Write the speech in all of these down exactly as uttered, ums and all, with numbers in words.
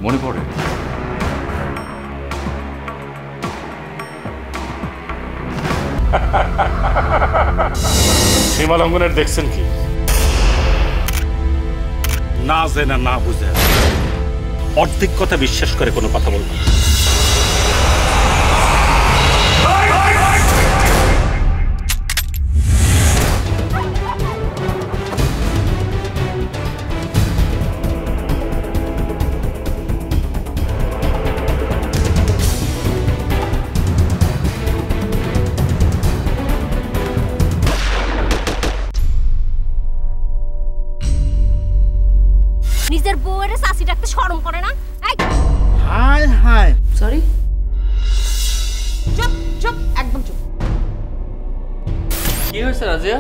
মনে পড়ে? সীমা লঙ্ঘনের দেখছেন কি? না জেনে না বুঝে অর্ধেক কথা বিশ্বাস করে কোনো কথা বলবো না। নিজের বউয়ের শাসি ডাকতে শরম করে না? হাই হাই সরি, চুপ চুপ, একদম চুপ। কি হয়েছে Razia?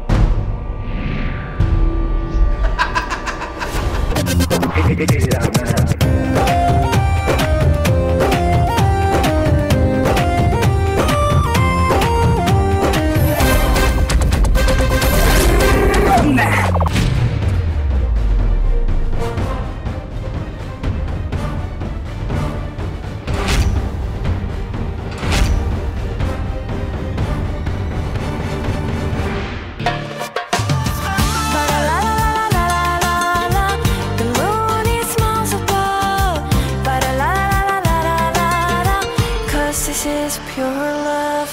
This is pure love.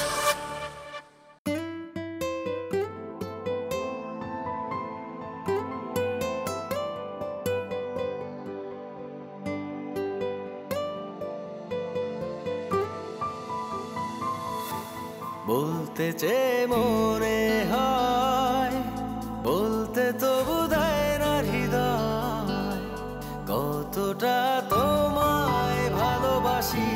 বলতে চেয়ে মনে হয়, বলতে তো বোধহয় না হৃদয়, কতটা তোমায় ভালোবাসি।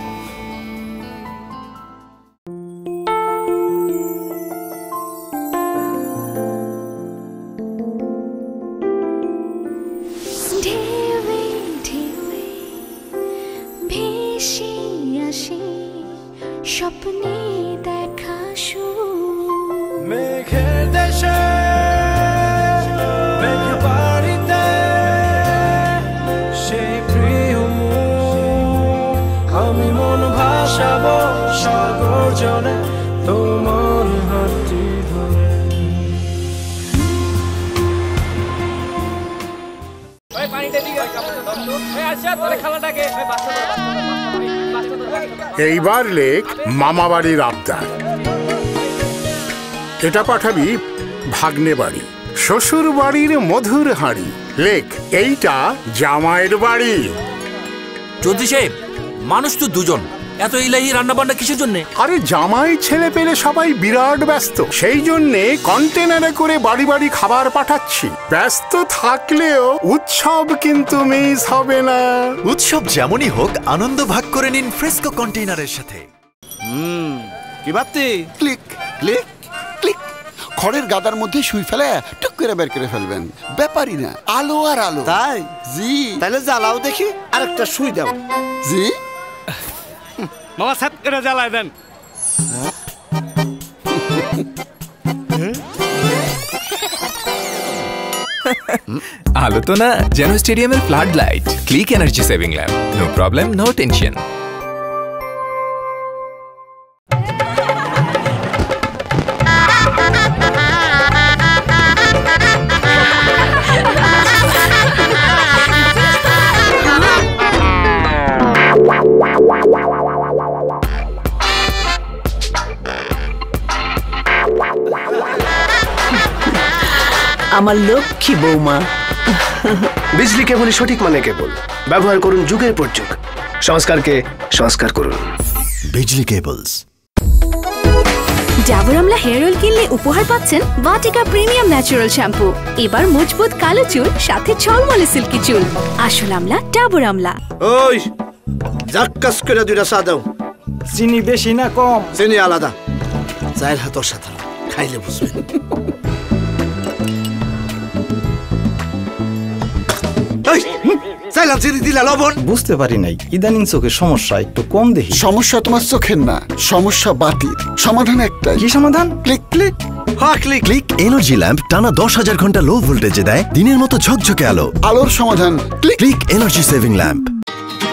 ঢেউে ঢেউে ভেসে আসে স্বপ্নে দেখা সুর। মেঘের দেশে মেঘ বাড়িতে সেই প্রিয় আমি মন ভাসাবো সাগর জলে তোমার হাতটি ধরে। এইবার লেখ মামাবাড়ির আবদার। এটা পাঠাবি ভাগ্নে বাড়ি, শ্বশুর বাড়ির মধুর হাঁড়ি। লেখ এইটা জামাইয়ের বাড়ি। চৌধুরী সাহেব, মানুষ তো দুজন, এত ইলাহি রান্না বান্না কিসের জন্য? আরে জামাই ছেলে পেলে সবাই বিরাট ব্যস্ত, সেই জন্যে কন্টেনারে করে বাড়ি বাড়ি খাবার পাঠাচ্ছি। ব্যস্ত থাকলেও উৎসব কিন্তু মিস হবে না। উৎসব যেমনই হোক, আনন্দ ভাগ করে নিন ফ্রেস্কো কন্টেইনারের সাথে। হুম কি ভাবতি? ক্লিক ক্লিক ক্লিক, খড়ের গাদার মধ্যে শুই ফেলে টুক করে বের করে ফেলবেন, ব্যাপারই না। আলো আর আলো। তাই? জি। তাহলে জ্বালাও দেখি, আর একটা শুই দাও। জি মামা সাত করে জ্বালায় দেন। আলো তো না, যেন স্টেডিয়ামের flood light. Click energy saving lamp, no problem, no tension. আমার লক্ষ্মী বৌমা। বিজলি কেবলই সঠিক মানে কেবল। ব্যবহার করুন যুগের পর যুগ, সংস্কারকে সংস্কার করুন। বিজলি কেবলস। ডাবর আমলা হেয়ার অয়েল কিনলে উপহার পাচ্ছেন ভাটিকা প্রিমিয়াম ন্যাচারাল শ্যাম্পু। এবার মজবুত কালো চুল, সাথে ঝলমলে সিল্কি চুল। আসল আমলা ডাবর আমলা। ওই জাক্কাস করে দুইটা চা দাও। চিনি বেশি না কম? চিনি আলাদা। চায়ের হাতর সাথে খাইলে বুঝবেন। বুঝতে পারি নাই, ইদানিং চোখের সমস্যা একটু কম দেখি। সমস্যা তোমার চোখের না, সমস্যা বাতির। সমাধান একটাই। কি সমাধান? Click click. হ্যাঁ ক্লিক ক্লিক এনার্জি ল্যাম্প টানা দশ হাজার ঘন্টা লো ভোল্টেজে দেয় দিনের মতো ঝকঝকে আলো। আলোর সমাধান click click energy saving lamp.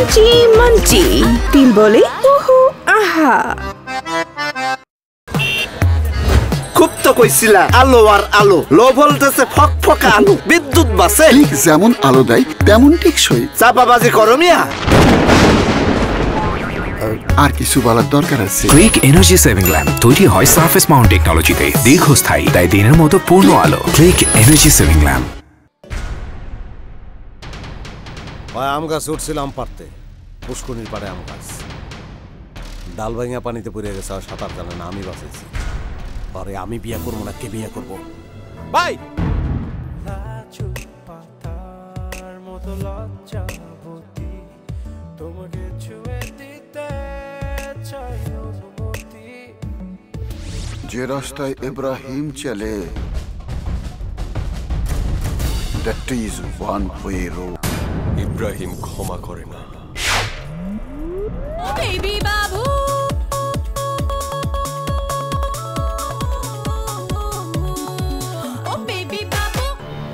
মঞ্চি মঞ্চি তিল বলে উহু আহা। খুব তো কইছিলা আলো আর আলো, লো ভোল্টেজে ফকফকা আলো, বিদ্যুৎ বাসে। ঠিক যেমন আলো দেয় তেমন টেকসই। চাপাবাজি করো মিয়া। আর কিছু বলার দরকার আছে? ক্লিক এনার্জি সেভিং ল্যাম্প তৈরি হয় সারফেস মাউন্ট টেকনোলজিতে, দীর্ঘস্থায়ী, তাই দিনের মতো পূর্ণ আলো। Click energy saving lamp. আম গাছ উঠছিলাম পারতে, পুষ্করিণীর পাড়ে আম গাছ, ডাল ভাঙা পানিতে পড়ে গেছে, আর সাঁতার জানে না, আমি বাঁচাইছি। আরে আমি বিয়ে করবো না, কে বিয়ে করবো ভাই? যে রাস্তায় ইব্রাহিম চলে, that is one way road. Ibrahim ক্ষমা করে না। বেবি বাবু ও বেবি বাবু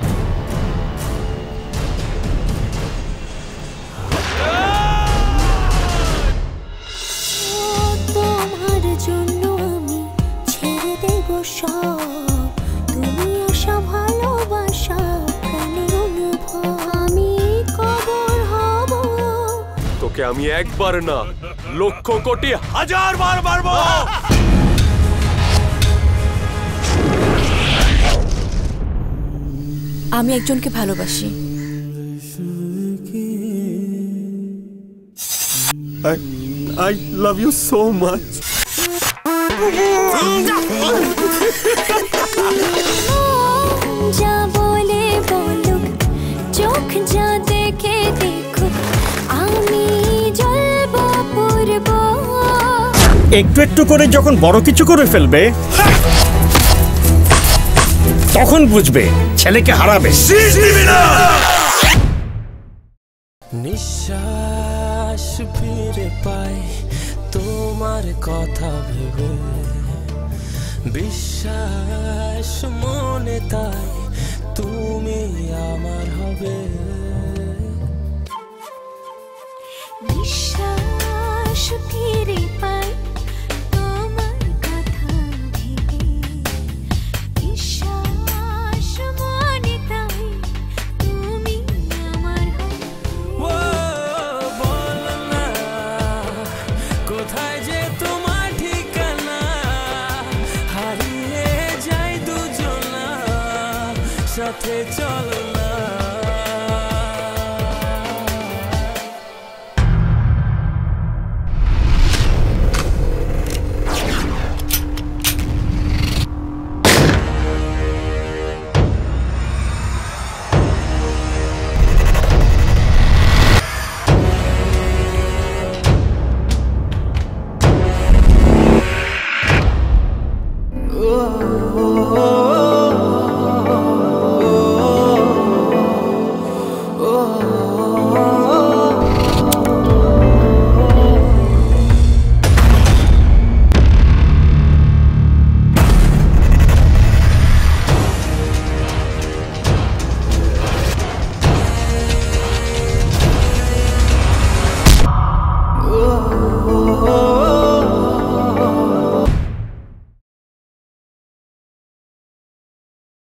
তোমার জন্য আমি ছেড়ে দেব সব, তুমি আসা ভালোবাসা প্রাণে অনুভব, আমি কবর হব তোকে আমি একবার না লক্ষ কোটি হাজার বার মারবো। আমি একজনকে ভালোবাসি। I, I love you so much. যা বলে বলুক, চোখ যা দেখে দেখুক, আমি জ্বলব পূর্ব। একটু একটু করে যখন বড় কিছু করে ফেলবে, তখন বুঝবে ছেলেকে হারাবে। নিঃশ্বাস ফিরে পাই তোমার কথা ভেবে, বিশ্বাস মনে তাই তুমি আমার হবে। নিঃশ্বাস ফিরে পাই তোমার কথা ভেবে, বিশ্বাস মনে তাই তুমি আমার হবে। বল না কোথায় যে তোমার ঠিকানা, হারিয়ে যাই দুজনা, সাথে চল না।